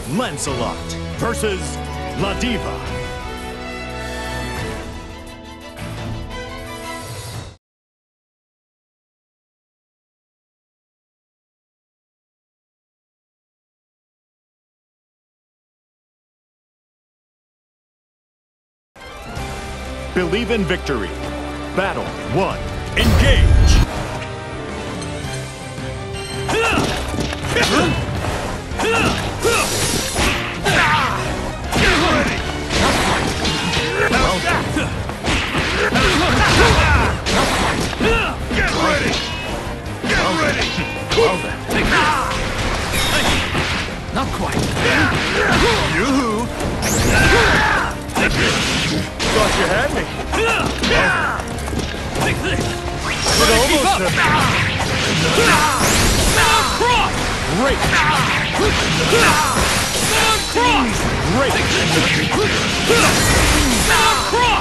LANCELOT versus LADIVA. Believe in victory. Battle 1. Engage! Get ready! Get ready! Get ready! Well then, take this! Not quite. Yoo-hoo! Thought you had me. Take this! It almost hit me. Cross! Great! Cross! Great! Cross!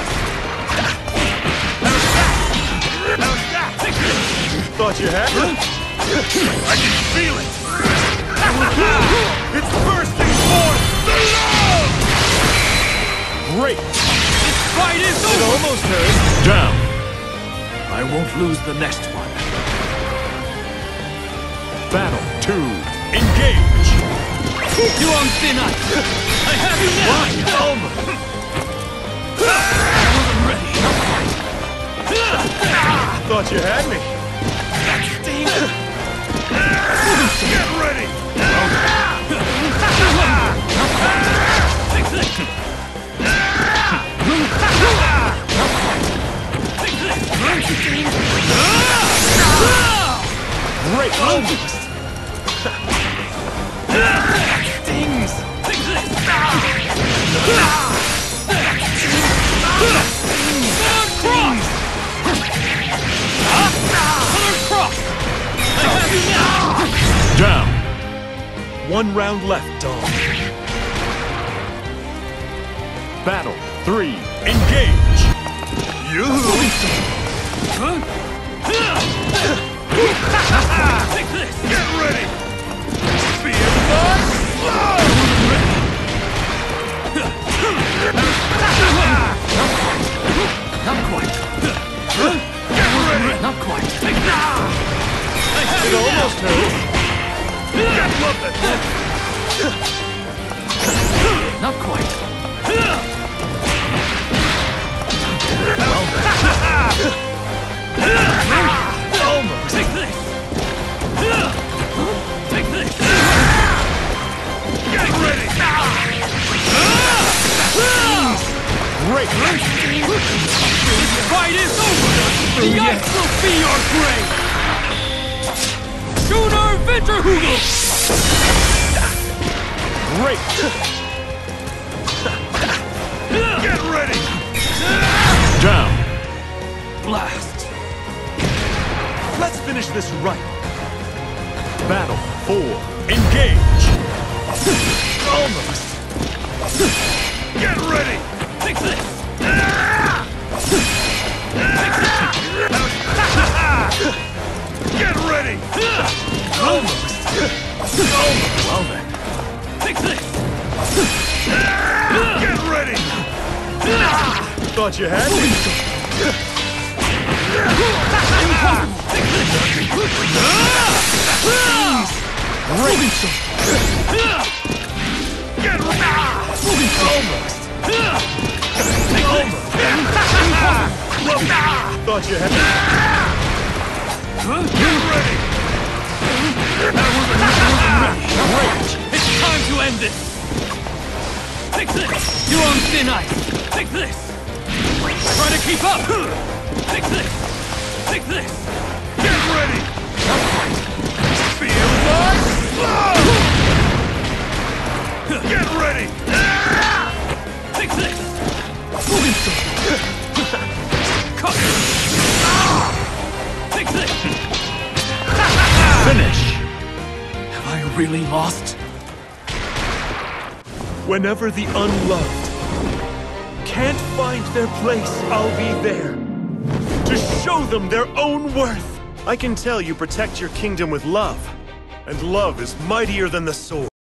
Thought you had me. I can feel it! It's bursting forth! The love! Great! This fight is It over! almost hurt. Down. I won't lose the next one. Battle 2. Engage! You on thin ice! I have you now! I wasn't ready! Thought you had me. Get ready! Take this! Take this! Great! Stings! Take this! Cross! Cross! I have you now! Down. 1 round left, dog. Battle 3. Engage! Take this! Get ready! Be advised! Not quite. Get ready! Not quite. Take this! I have It you almost now! hurt. Get looked Not quite. Almost. Take this! Take this! Get ready! Great! This fight is over! The ice will be your grave! Schooner Winterhugel! Great! Get ready! Down! Blast! Let's finish this right. Battle 4. Engage! Almost! Get ready! Take this! Get ready! Almost! Almost! Well then, take this! Get ready! Thought you had me. Impossible! Take this! Great! Get ready! Almost! Almost! Thought you had me. Get ready! Great! It's time to end this! Take this! You're on thin ice! Take this! Try to keep up! Take this! Take this! Get ready! Feel my love! Get ready! Take this! Cut! Take this! Finish! Have I really lost? Whenever the unloved can't find their place, I'll be there to show them their own worth. I can tell you protect your kingdom with love, and love is mightier than the sword.